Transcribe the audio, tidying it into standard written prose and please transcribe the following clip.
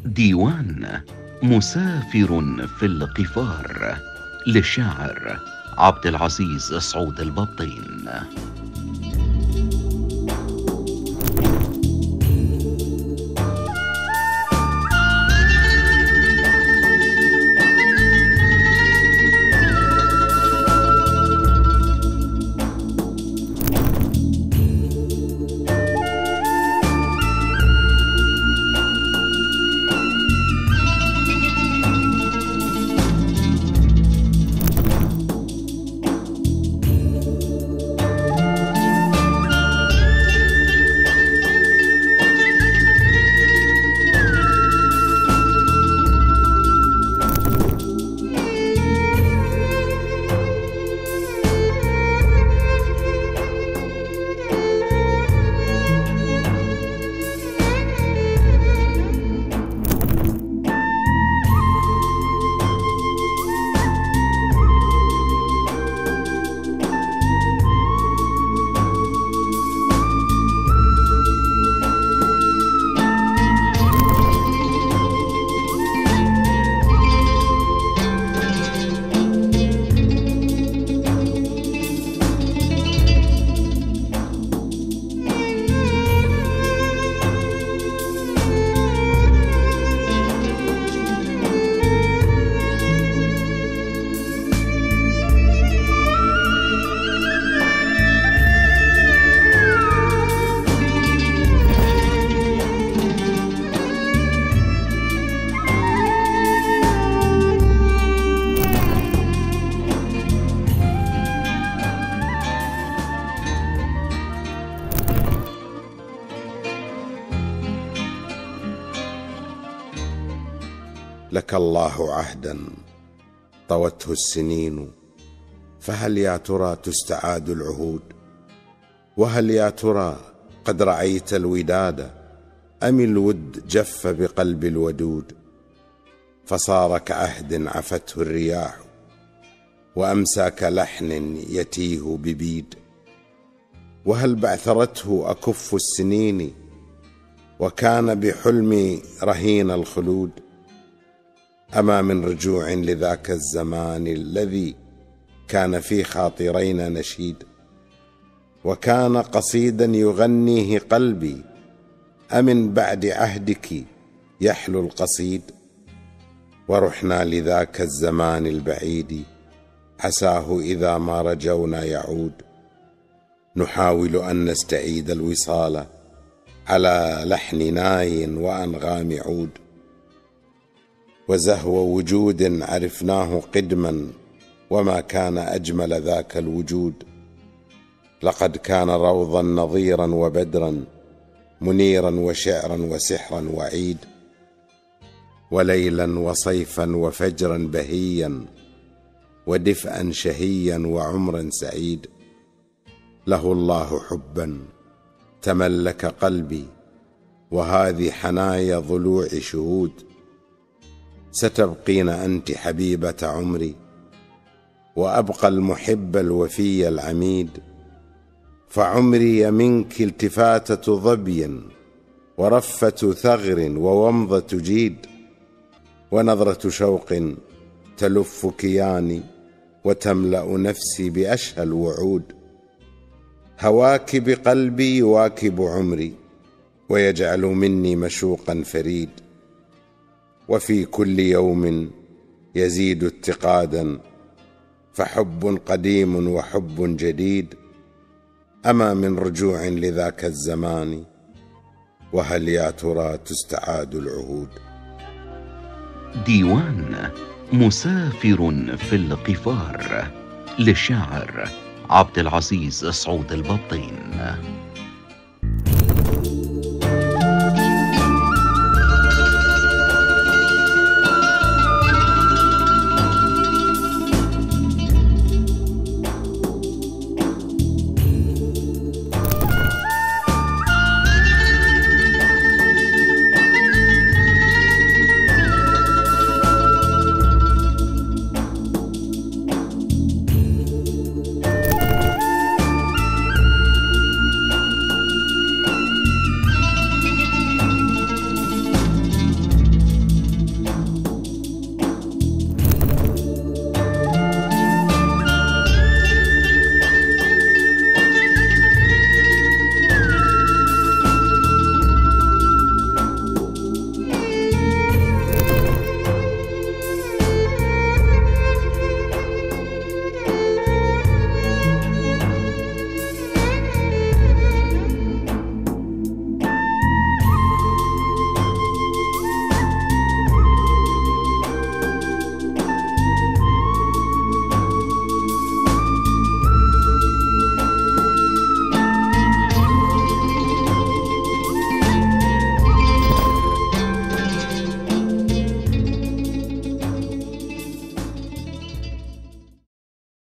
ديوان مسافر في القفار للشاعر عبد العزيز سعود البطين. لك الله عهدا طوته السنين، فهل يا ترى تستعاد العهود؟ وهل يا ترى قد رأيت الوداد أم الود جف بقلب الودود؟ فصار كعهد عفته الرياح، وأمسى كلحن يتيه ببيد. وهل بعثرته أكف السنين، وكان بحلمي رهين الخلود؟ أما من رجوع لذاك الزمان الذي كان في خاطرينا نشيد، وكان قصيدا يغنيه قلبي، أمن بعد عهدك يحلو القصيد؟ ورحنا لذاك الزمان البعيد، عساه إذا ما رجونا يعود. نحاول أن نستعيد الوصال على لحن ناي وأنغام عود، وزهو وجود عرفناه قدما، وما كان أجمل ذاك الوجود. لقد كان روضا نظيرا وبدرا، منيرا وشعرا وسحرا وعيد، وليلا وصيفا وفجرا بهيا، ودفئا شهيا وعمرا سعيد. له الله حبا تملك قلبي، وهذه حنايا ضلوع شهود. ستبقين أنت حبيبة عمري، وأبقى المحب الوفي العميد. فعمري منك التفاتة ظبي، ورفة ثغر وومضة جيد، ونظرة شوق تلف كياني، وتملأ نفسي بأشهى الوعود. هواك بقلبي يواكب عمري، ويجعل مني مشوقا فريد. وفي كل يوم يزيد اتقادا، فحب قديم وحب جديد. أما من رجوع لذاك الزمان، وهل يا ترى تستعاد العهود؟ ديوان مسافر في القفار للشاعر عبد العزيز سعود البطين.